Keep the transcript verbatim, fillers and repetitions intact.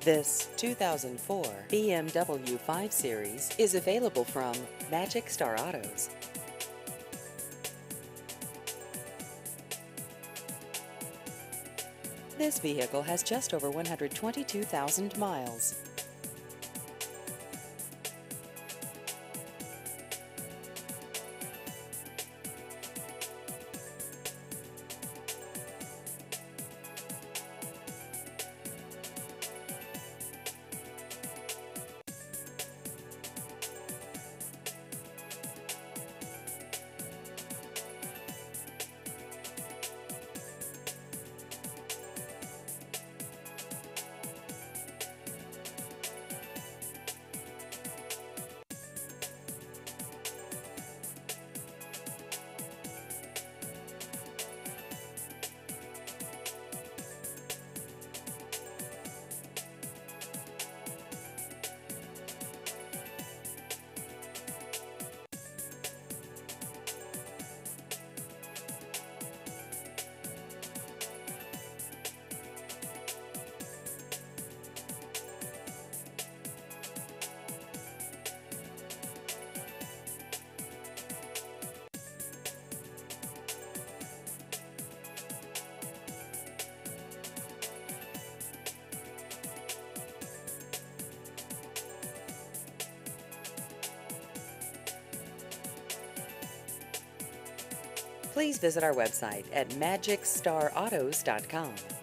This two thousand four B M W five Series is available from Magic Star Autos. This vehicle has just over one hundred twenty-two thousand miles. Please visit our website at magic star autos dot com.